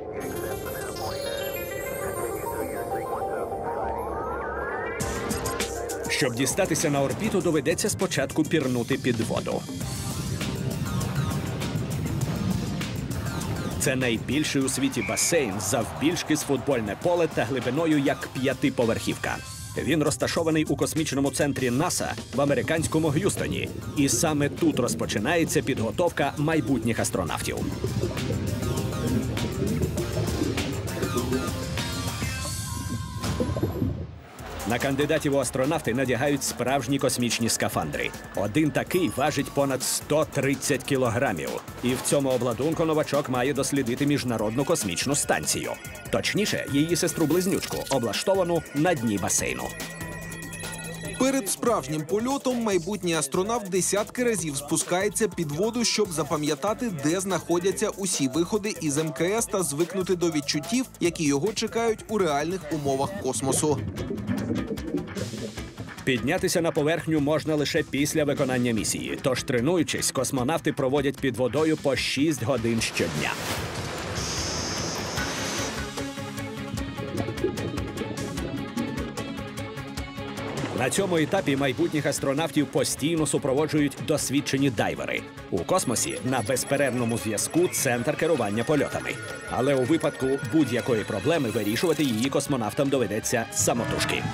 Щоб дістатися на орбіту, доведеться спочатку пірнути під воду. Це найбільший у світі басейн завбільшки з футбольне поле та глибиною як 5-поверхівка. Він розташований у космічному центрі НАСА в американському Г'юстоні. І саме тут розпочинається підготовка майбутніх астронавтів. На кандидатів у астронавти надягають справжні космічні скафандри. Один такий важить понад 130 кілограмів. І в цьому обладунку новачок має дослідити Міжнародну космічну станцію. Точніше, її сестру-близнючку, облаштовану на дні басейну. Перед справжнім польотом майбутній астронавт десятки разів спускається під воду, щоб запам'ятати, де знаходяться усі виходи із МКС та звикнути до відчуттів, які його чекають у реальних умовах космосу. Піднятися на поверхню можна лише після виконання місії. Тож, тренуючись, космонавти проводять під водою по 6 годин щодня. На цьому етапі майбутніх астронавтів постійно супроводжують досвідчені дайвери. У космосі на безперервному зв'язку центр керування польотами. Але у випадку будь-якої проблеми вирішувати її космонавтам доведеться самотужки.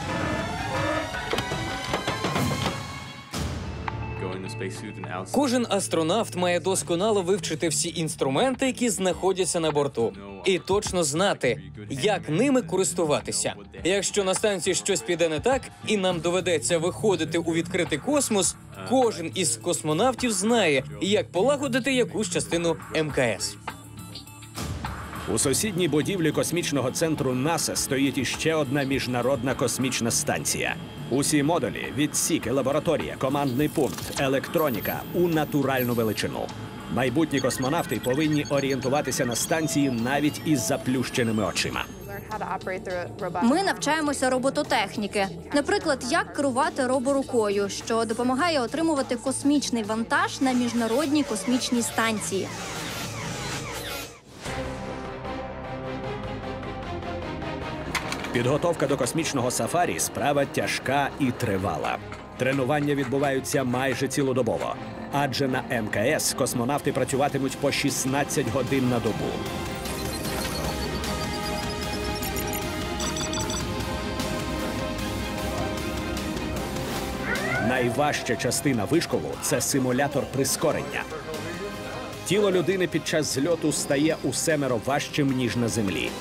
Кожен астронавт має досконало вивчити всі інструменти, які знаходяться на борту. І точно знати, як ними користуватися. Якщо на станції щось піде не так, і нам доведеться виходити у відкритий космос, кожен із космонавтів знає, як полагодити якусь частину МКС. У сусідній будівлі космічного центру НАСА стоїть іще одна міжнародна космічна станція. Усі модулі, відсіки, лабораторія, командний пункт, електроніка у натуральну величину. Майбутні космонавти повинні орієнтуватися на станції навіть із заплющеними очима. Ми навчаємося робототехніки. Наприклад, як керувати роборукою, що допомагає отримувати космічний вантаж на міжнародній космічній станції. Підготовка до космічного сафарі – справа тяжка і тривала. Тренування відбуваються майже цілодобово. Адже на МКС космонавти працюватимуть по 16 годин на добу. Найважча частина вишколу – це симулятор прискорення. Тіло людини під час зльоту стає у 7 важчим, ніж на Землі.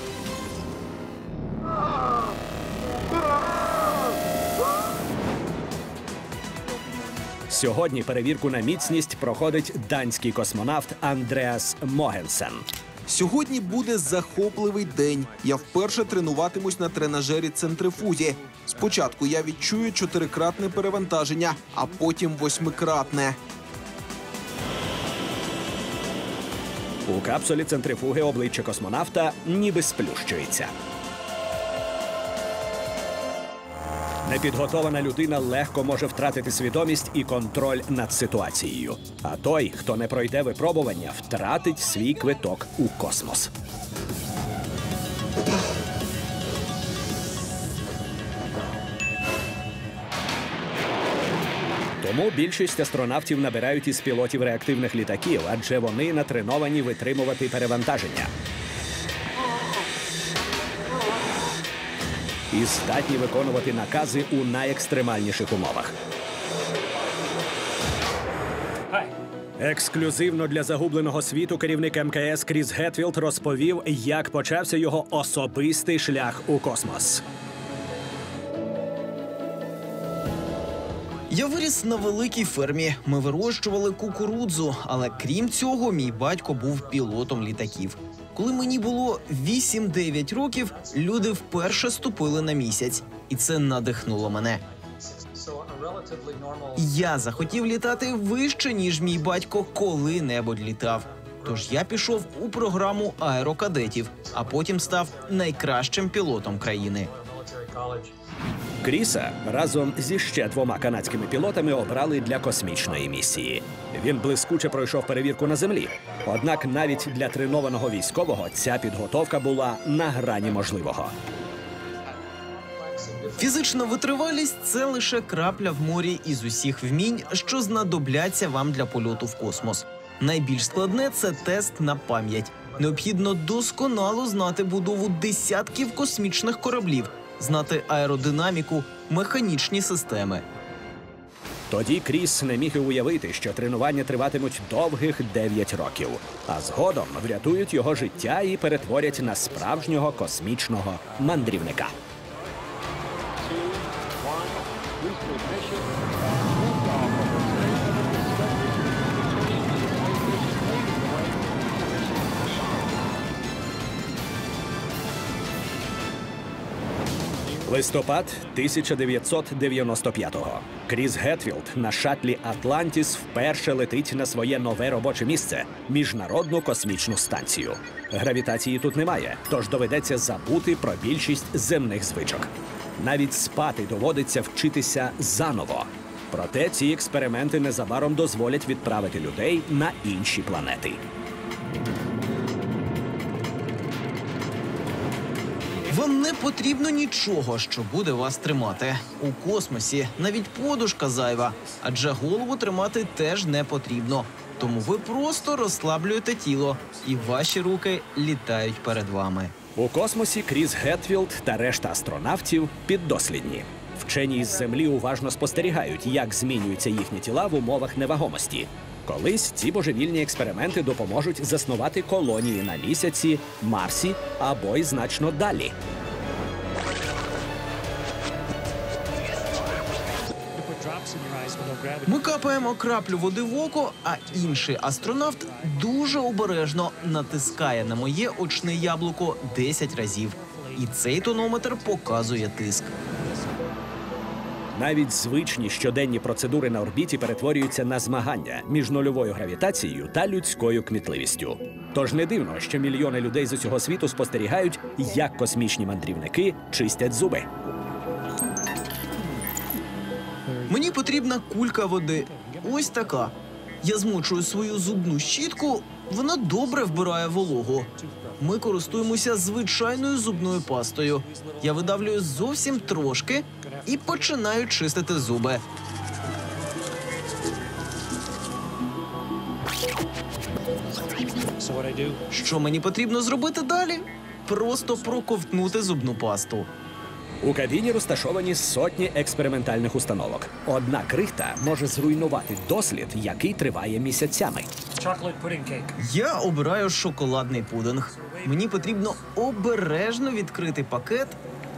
Сьогодні перевірку на міцність проходить данський космонавт Андреас Могенсен. Сьогодні буде захопливий день. Я вперше тренуватимусь на тренажері центрифузі. Спочатку я відчую 4-кратне перевантаження, а потім 8-кратне. У капсулі центрифуги обличчя космонавта ніби сплющується. Непідготована людина легко може втратити свідомість і контроль над ситуацією. А той, хто не пройде випробування, втратить свій квиток у космос. Тому більшість астронавтів набирають із пілотів реактивних літаків, адже вони натреновані витримувати перевантаження. І здатні виконувати накази у найекстремальніших умовах. Ексклюзивно для загубленого світу керівник МКС Кріс Гетфілд розповів, як почався його особистий шлях у космос. Я виріс на великій фермі. Ми вирощували кукурудзу, але крім цього, мій батько був пілотом літаків. Коли мені було 8-9 років, люди вперше ступили на місяць. І це надихнуло мене. Я захотів літати вище, ніж мій батько коли-небудь літав. Тож я пішов у програму аерокадетів, а потім став найкращим пілотом країни. Кріса разом зі ще 2 канадськими пілотами обрали для космічної місії. Він блискуче пройшов перевірку на землі. Однак навіть для тренованого військового ця підготовка була на грані можливого. Фізична витривалість – це лише крапля в морі із усіх вмінь, що знадобляться вам для польоту в космос. Найбільш складне – це тест на пам'ять. Необхідно досконало знати будову десятків космічних кораблів, знати аеродинаміку, механічні системи. Тоді Кріс не міг і уявити, що тренування триватимуть довгих 9 років, а згодом врятують його життя і перетворять на справжнього космічного мандрівника. Листопад 1995-го. Кріс Гетфілд на шаттлі «Атлантіс» вперше летить на своє нове робоче місце – Міжнародну космічну станцію. Гравітації тут немає, тож доведеться забути про більшість земних звичок. Навіть спати доводиться вчитися заново. Проте ці експерименти незабаром дозволять відправити людей на інші планети. Вам не потрібно нічого, що буде вас тримати. У космосі навіть подушка зайва, адже голову тримати теж не потрібно. Тому ви просто розслаблюєте тіло, і ваші руки літають перед вами. У космосі Кріс Гетфілд та решта астронавтів піддослідні. Вчені із Землі уважно спостерігають, як змінюються їхні тіла в умовах невагомості. Колись ці божевільні експерименти допоможуть заснувати колонії на Місяці, Марсі або й значно далі. Ми капаємо краплю води в око, а інший астронавт дуже обережно натискає на моє очне яблуко 10 разів. І цей тонометр показує тиск. Навіть звичні щоденні процедури на орбіті перетворюються на змагання між нульовою гравітацією та людською кмітливістю. Тож не дивно, що мільйони людей з усього світу спостерігають, як космічні мандрівники чистять зуби. Мені потрібна кулька води. Ось така. Я змочую свою зубну щітку, вона добре вбирає вологу. Ми користуємося звичайною зубною пастою. Я видавлюю зовсім трошки і починаю чистити зуби. Що мені потрібно зробити далі? Просто проковтнути зубну пасту. У кабіні розташовані сотні експериментальних установок. Одна крихта може зруйнувати дослід, який триває місяцями. Я обираю шоколадний пудинг. Мені потрібно обережно відкрити пакет.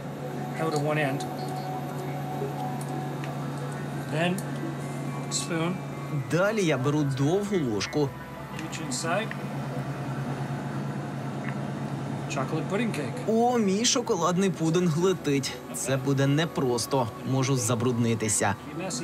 Далі я беру довгу ложку. О, мій шоколадний пудинг летить. Це буде непросто. Можу забруднитися.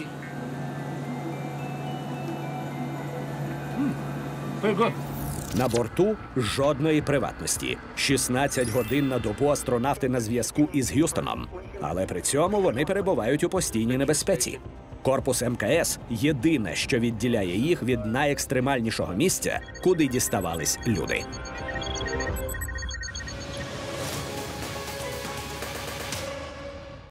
На борту жодної приватності. 16 годин на добу астронавти на зв'язку із Г'юстоном. Але при цьому вони перебувають у постійній небезпеці. Корпус МКС – єдине, що відділяє їх від найекстремальнішого місця, куди діставались люди.